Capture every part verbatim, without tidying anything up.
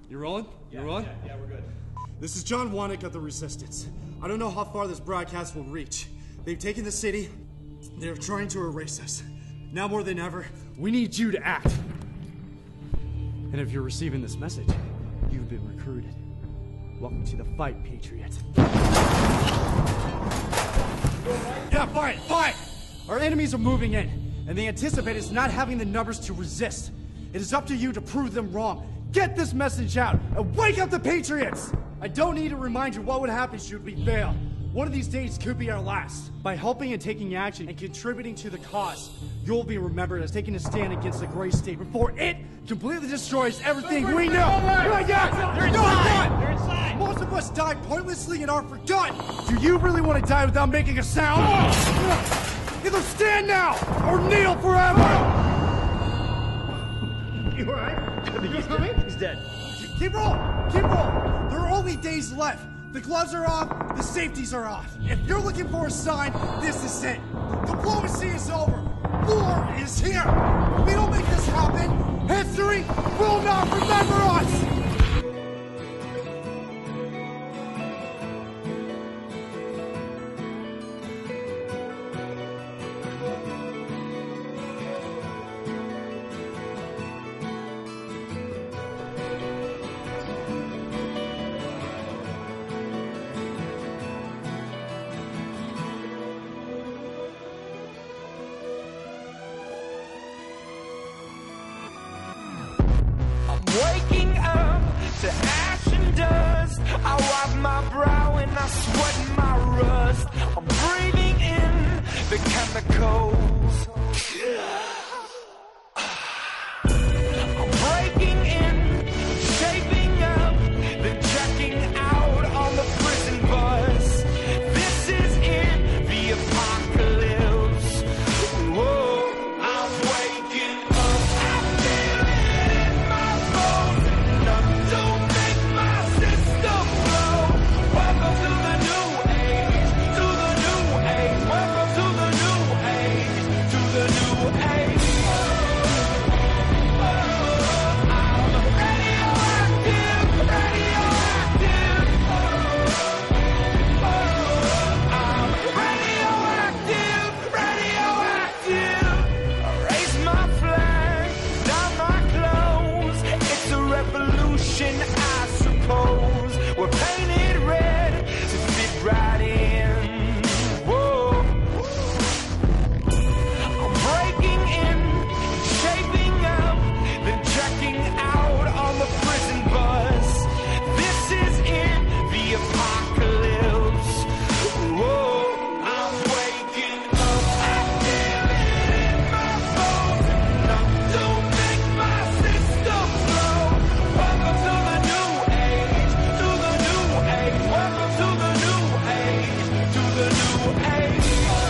You rolling? You yeah, rolling? Yeah, yeah, we're good. This is John Wannick of the Resistance. I don't know how far this broadcast will reach. They've taken the city. They're trying to erase us. Now more than ever, we need you to act. And if you're receiving this message, you've been recruited. Welcome to the fight, Patriot. Yeah, fight, fight! Our enemies are moving in, and they anticipate us not having the numbers to resist. It is up to you to prove them wrong. Get this message out, and wake up the Patriots! I don't need to remind you what would happen should we fail. One of these days could be our last. By helping and taking action and contributing to the cause, you'll be remembered as taking a stand against the gray state before it completely destroys everything we know. You're inside! You're inside! Most of us die pointlessly and are forgotten. Do you really want to die without making a sound? Either stand now or kneel forever! You alright? He's dead. He's dead. Keep rolling! Keep rolling! There are only days left. The gloves are off, the safeties are off. If you're looking for a sign, this is it. Diplomacy is over. War is here. If we don't make this happen, history will not remember us! Waking up to ash and dust, I wipe my brow and I sweat my rust. I'm breathing in the chemicals. I'm breaking in, shaping up, then checking out on the prison bus. This is it, the apocalypse. Whoa, I'm waking up, I feel it in my bones, enough to make my system blow. Welcome to the new age, to the new age. Welcome to the new age, to the new age. I'm radioactive, radioactive. I'm radioactive, radioactive. I raise my flag, down my clothes. It's a revolution, I suppose. We're painted red to fit right in. Whoa. I'm breaking in, shaping up, then checking out on the prison bus. This is it, the apocalypse. Whoa, I'm waking up, I feel it in my bones, enough to make my system blow. Welcome to the new age, to the new age. Welcome to the new age, to the new age.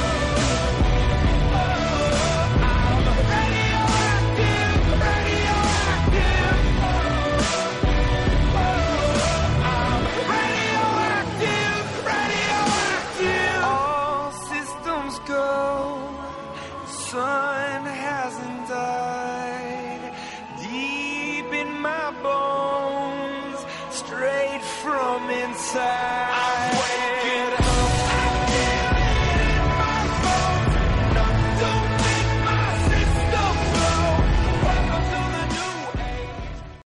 I'm radioactive, radioactive. I'm radioactive, radioactive. All systems go. Sun hasn't died. Deep in my bones, straight from inside.